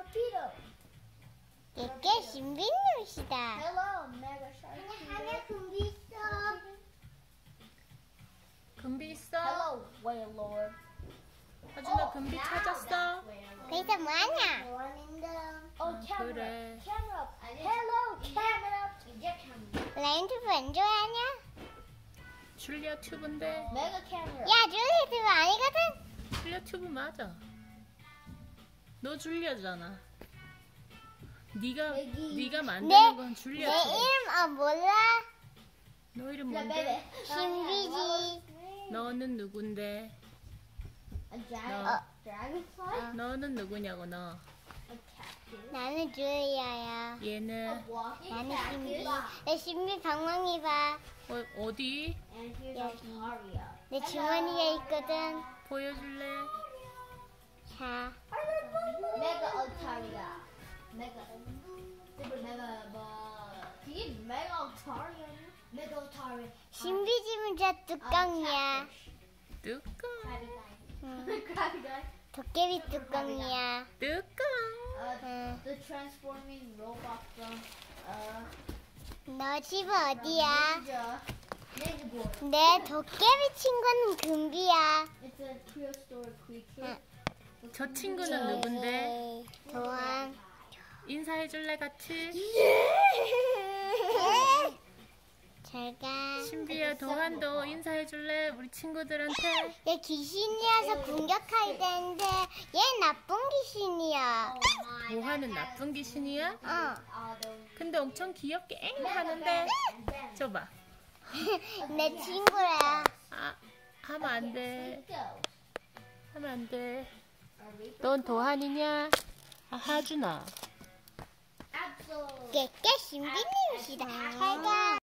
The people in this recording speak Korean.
Peter. 얘게 신비님이시다. Hello, Mega Shark. 하나 금비 있어. 금비 있어? Hello, Whale Lord. 하준아 금비 찾았어? 거기서 뭐하냐? Oh, camera. 그래. Camera. Hello, camera. 라인투브 안 좋아하냐? 줄리아 튜브인데. Mega camera. 야, 줄리아투브 아니거든? 줄리아 튜브 맞아. 너 줄리아잖아. 네가 만드는 건 내 줄리아 튜브. 이름 몰라? 너 이름 뭔데? 신비지. 너는 누군데? A dragonfly. 너는 누구냐고 너. A cactus. 나는 줄리아야. 얘는 Walking 나는 신비. cactus. 내 신비 방망이 봐. 어디? And here's 여기. Altaria. 내 주머니에 있거든. 보여줄래? 자, Mega Altaria. Mega. 이게 Mega Altaria? Mega Altaria. 신비집은 저 뚜껑이야. 뚜껑. 응. Crabby guy. 도깨비 뚜껑이야. 뚜껑. 응. The transforming robot from 너 집 어디야? Ninja. Ninja Boy. 내 도깨비 친구는 금비야. It's a prehistoric creature. 저 친구는 누군데? 도안. 인사해줄래 같이? 잘가. 신비야 도한도 인사해줄래? 우리 친구들한테. 얘 귀신이어서 공격할 텐데 얘 나쁜 귀신이야. 모하는 나쁜 귀신이야? 어. 근데 엄청 귀엽게 엥 하는데. 줘봐. 내 친구야. 아, 하면 안 돼. 하면 안 돼. 넌 도한이냐? 아, 하준아. 깨깨 신비님이시다. 잘가.